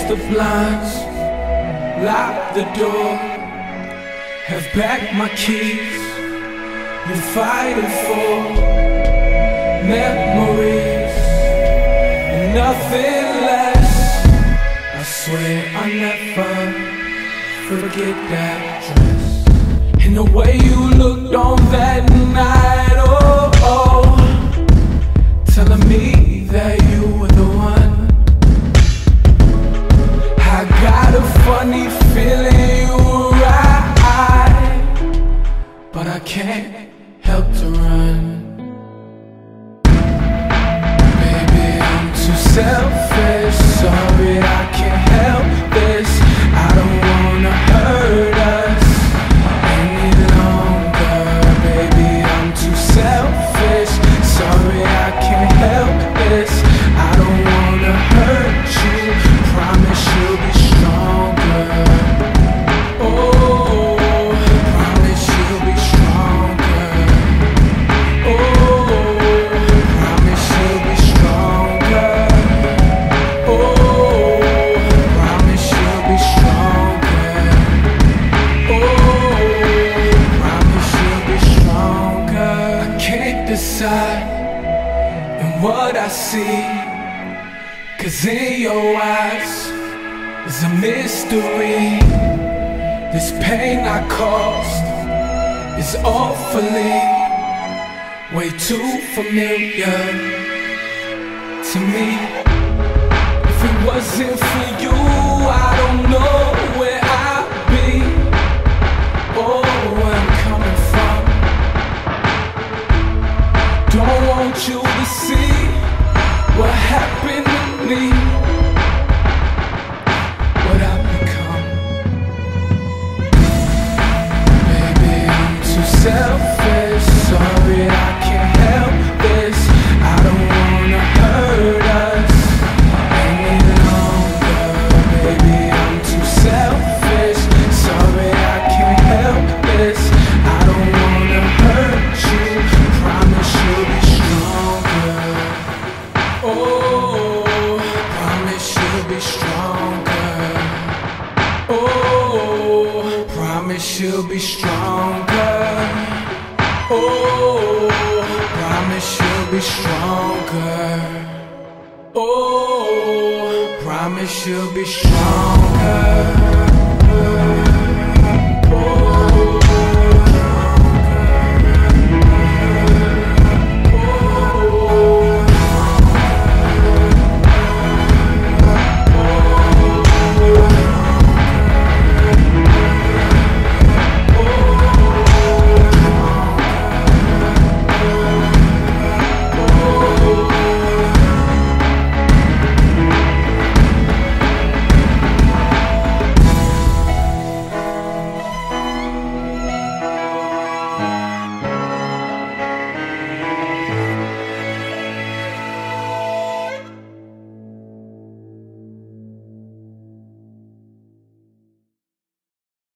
the blinds, lock the door, have back my keys. You're fighting for memories and nothing less. I swear I'll never forget that dress and the way you looked on that night. Oh, telling me that you were the one. I got a funny feeling you were right, but I can't help to run. Baby, I'm too selfish. Sorry, I can't help this. I don't wanna hurt us any longer. Baby, I'm too selfish. Sorry, I can't help this. I don't wanna hurt you. Promise you'll be stronger. Oh, promise you'll be stronger. Oh, promise you'll be stronger. Oh, promise you'll be stronger. Oh, promise you'll be stronger. I can't decide in what I see, 'cause in your eyes is a mystery. This pain I caused is awfully way too familiar to me. If it wasn't for you, I don't know where I'd be or where I'm coming from. Don't want you to see what happened to me, what I've become. Baby, I'm too selfish. Sorry, I can't help this. I don't wanna hurt us any longer. Baby, I'm too selfish. Sorry, I can't help this. I don't wanna hurt you. Promise you'll be stronger. Oh, promise you'll be stronger. Oh, promise you'll be stronger. Oh, promise you'll be stronger. Oh, promise you'll be stronger.